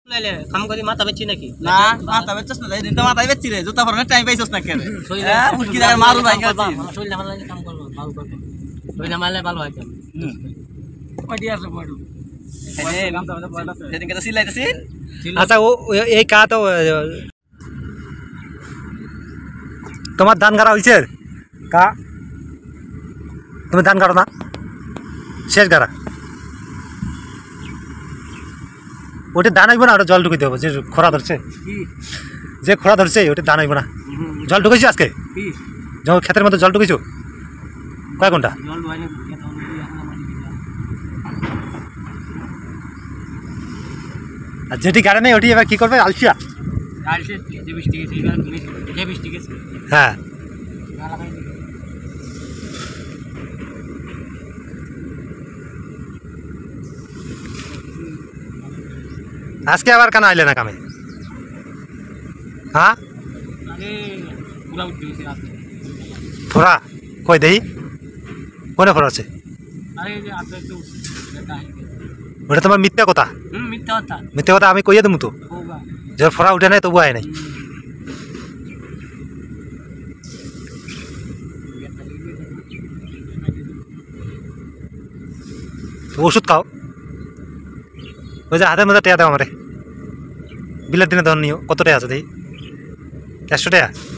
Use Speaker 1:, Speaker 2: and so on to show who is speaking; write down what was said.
Speaker 1: লাইলে কাম করি মাথা বেচি নাকি
Speaker 2: না মাথা বেচছস না দিন তো মাথা বেচছি রে জুতা পরনে টাইম পাইছস না কেন হ্যাঁ উটকি জায়গা মারু ভাই কাছে
Speaker 1: শরীর আমার লাগে কাম করব ভালো করব শরীর আমালে ভালো হয় কাম ওইটি আছে বড়
Speaker 2: এই কাম তো পড়া আছে যেদিন কথা সিলাইতেছিস
Speaker 3: আচ্ছা ও এই কা তো তোমার ধান গাড়া হইছে কা তুমি ধান গাড়ো না শেষ গাড়া ওটা দান হইব না ওটা জল ঢুকাইতে হবে যে খরা ধরছে যে খরা ধরছে ওটা দান হইব না জল ঢুকাইছি আজকে যখন ক্ষেতের মধ্যে জল ঢুকাইছো কয় ঘন্টা আর যেটি গাড়ি নেই ওটি এবার কি করবে আলসিয়া হ্যাঁ আজকে আবার কেন আইলে না কামে হ্যাঁ ফোরা কই দেই কোনে ফোরা আছে ওটা তোমার মিথ্যা কথা মিথ্যা কথা আমি কইয়া দেবো তো যে ফোরা উঠে নাই তবু আয় নাই ওষুধ খাও ওই যে হাতের মধ্যে টেয়া দাও আমারে বিলের দিনে ধর নিও কত টাকা আছে দেখি 100 টাকা